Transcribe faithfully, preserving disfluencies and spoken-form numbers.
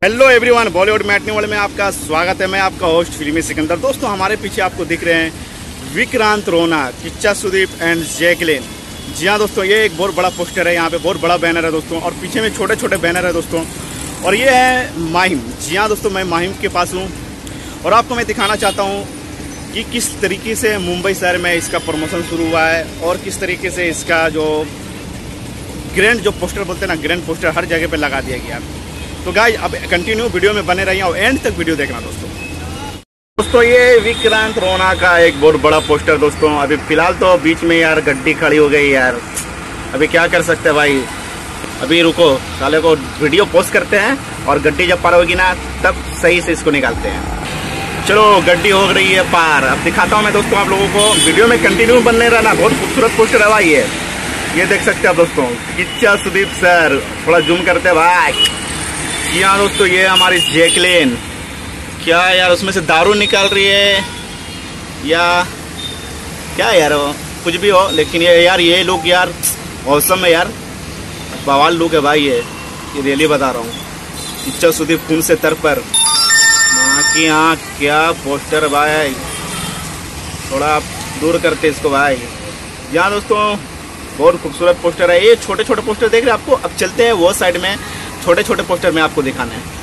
Hello everyone, Bollywood matinee world में आपका स्वागत है। मैं आपका होस्ट फिल्मी सिकंदर। दोस्तों, हमारे पीछे आपको दिख रहे हैं विक्रांत रोना, किच्चा सुदीप एंड जैकलिन। जी हाँ दोस्तों, ये एक बहुत बड़ा पोस्टर है, यहाँ पे बहुत बड़ा बैनर है दोस्तों, और पीछे में छोटे छोटे बैनर है दोस्तों। और ये है माहिम। जी हाँ दोस्तों, मैं माहिम के पास हूँ और आपको मैं दिखाना चाहता हूँ कि किस तरीके से मुंबई शहर में इसका प्रमोशन शुरू हुआ है और किस तरीके से इसका जो ग्रैंड जो पोस्टर बोलते हैं ना, ग्रैंड पोस्टर हर जगह पे लगा दिया गया। तो गाइस, अब कंटिन्यू वीडियो में बने रहिए और एंड तक वीडियो देखना दोस्तों। दोस्तों, ये विक्रांत रोना का एक बहुत बड़ा पोस्टर दोस्तों। अभी फिलहाल तो बीच में यार गड्डी खड़ी हो गई यार, अभी क्या कर सकते हैं भाई। अभी रुको, साले को वीडियो पोस्ट करते हैं और गड्डी जब पार होगी ना तब सही से इसको निकालते हैं। चलो, गड्डी हो रही है पार। अब दिखाता हूँ मैं दोस्तों आप लोगों को, वीडियो में कंटिन्यू बनने रहना। बहुत खूबसूरत पोस्टर है भाई। ये ये देख सकते हैं दोस्तों, किच्चा सुदीप सर। थोड़ा जूम करते हैं भाई। जी हाँ दोस्तों, ये हमारी जैकलिन। क्या यार, उसमें से दारू निकाल रही है या क्या यार, वो कुछ भी हो, लेकिन ये यार ये लुक यार औसम है यार, बवाल लुक है भाई। ये ये रियली बता रहा हूँ। किच्चा सुदीप खून से तर पर माँ की आँख, क्या पोस्टर भाई। थोड़ा दूर करते इसको भाई। जी हाँ दोस्तों, बहुत खूबसूरत पोस्टर है। ये छोटे छोटे पोस्टर देख रहे हैं आपको। अब चलते हैं वो साइड में, छोटे छोटे पोस्टर में आपको दिखाना है।